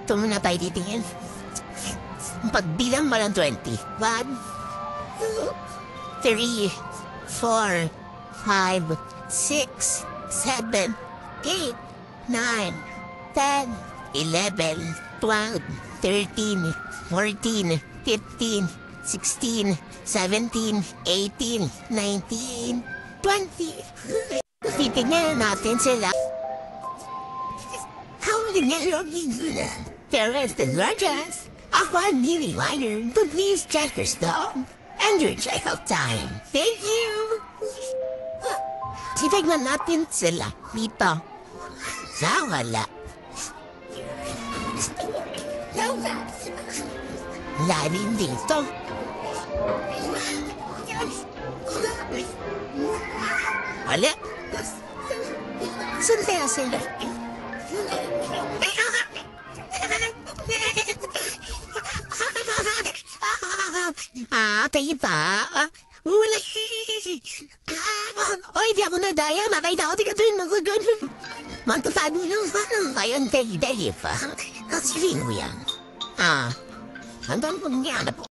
Ito muna tayo titingin. Pagbilang mo ng 20. 1, 2, 3, 4, 5, 6, 7, 8, 9, 10, 11, 12, 13, 14, 15, 16, 17, 18, 19, 20. Titignan natin sila. Howling nyo yung Terrence the Gorgeous. Ako ang Nili Winer, but please check your stuff and your checkout time. Thank you! Titignan natin sila dito. Sa wala. Lalim dito. Wala. Saan kaya sila? Tayo pa? Wala. Oy, di ako nadaya. Matay na ako. Di ka doon magagano. Magtatado lang. Ayun, tayo pa. Kasi mo yan. Ang tanong niya na po.